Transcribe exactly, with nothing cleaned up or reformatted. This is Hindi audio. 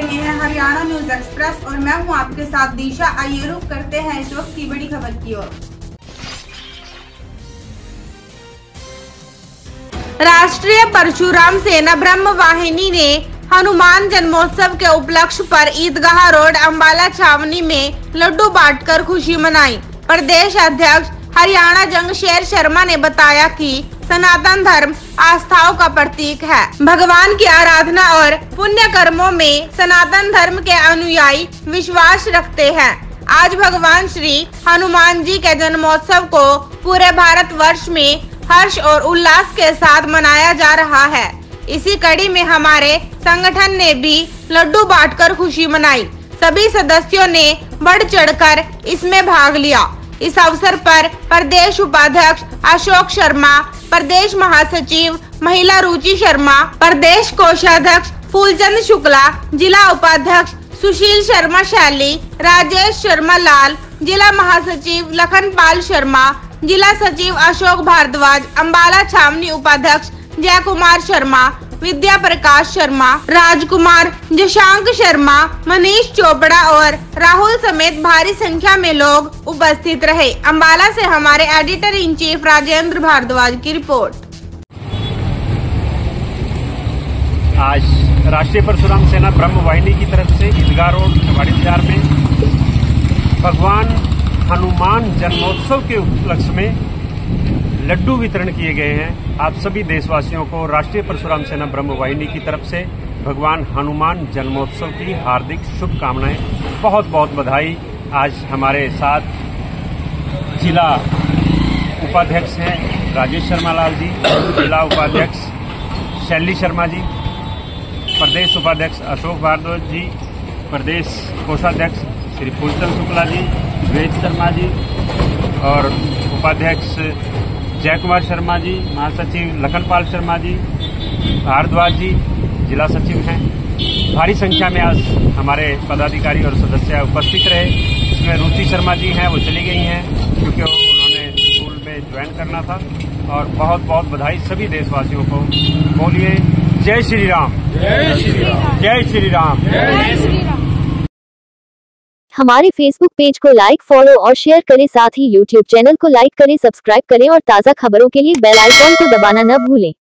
रहे हैं हरियाणा न्यूज एक्सप्रेस और मैं हूं आपके साथ दिशा। आइए रुख करते हैं इस वक्त की बड़ी खबर की ओर। राष्ट्रीय परशुराम सेना ब्रह्म वाहिनी ने हनुमान जन्मोत्सव के उपलक्ष्य पर ईदगाह रोड अंबाला छावनी में लड्डू बांटकर खुशी मनाई। प्रदेश अध्यक्ष हरियाणा जंगशेर शर्मा ने बताया कि सनातन धर्म आस्थाओं का प्रतीक है। भगवान की आराधना और पुण्य कर्मों में सनातन धर्म के अनुयायी विश्वास रखते हैं। आज भगवान श्री हनुमान जी के जन्मोत्सव को पूरे भारत वर्ष में हर्ष और उल्लास के साथ मनाया जा रहा है। इसी कड़ी में हमारे संगठन ने भी लड्डू बांटकर खुशी मनाई। सभी सदस्यों ने बढ़ चढ़कर इसमें भाग लिया। इस अवसर पर प्रदेश उपाध्यक्ष अशोक शर्मा, प्रदेश महासचिव महिला रुचि शर्मा, प्रदेश कोषाध्यक्ष फूलचंद शुक्ला, जिला उपाध्यक्ष सुशील शर्मा शैली, राजेश शर्मा लाल, जिला महासचिव लखनपाल शर्मा, जिला सचिव अशोक भारद्वाज, अंबाला छावनी उपाध्यक्ष जय कुमार शर्मा, विद्या प्रकाश शर्मा, राजकुमार, जशांक शर्मा, मनीष चोपड़ा और राहुल समेत भारी संख्या में लोग उपस्थित रहे। अंबाला से हमारे editor in chief Rajendra Bhardwaj की रिपोर्ट। आज राष्ट्रीय परशुराम सेना ब्रह्म वाहिनी की तरफ से ईदगाह रोड चवाड़ी बाजार में भगवान हनुमान जन्मोत्सव के उपलक्ष्य में लड्डू वितरण किए गए हैं। आप सभी देशवासियों को राष्ट्रीय परशुराम सेना ब्रह्म वाहिनी की तरफ से भगवान हनुमान जन्मोत्सव की हार्दिक शुभकामनाएं, बहुत बहुत बधाई। आज हमारे साथ जिला उपाध्यक्ष हैं राजेश शर्मा लाल जी, जिला उपाध्यक्ष शैली शर्मा जी, प्रदेश उपाध्यक्ष अशोक भारद्वाज जी, प्रदेश कोषाध्यक्ष श्री फूलचंद शुक्ला जी, वेद शर्मा जी और उपाध्यक्ष जय कुमार शर्मा जी, महासचिव लखनपाल शर्मा जी, भारद्वाज जी जिला सचिव हैं। भारी संख्या में आज हमारे पदाधिकारी और सदस्य उपस्थित रहे। इसमें रुचि शर्मा जी हैं, वो चली गई हैं क्योंकि उन्होंने स्कूल में ज्वाइन करना था। और बहुत बहुत बधाई सभी देशवासियों को। बोलिए जय श्री राम, जय श्री राम, जय श्री राम, जय श्री राम। हमारे फेसबुक पेज को लाइक, फॉलो और शेयर करें। साथ ही यूट्यूब चैनल को लाइक करें, सब्सक्राइब करें और ताज़ा खबरों के लिए बेल आइकॉन को दबाना न भूलें।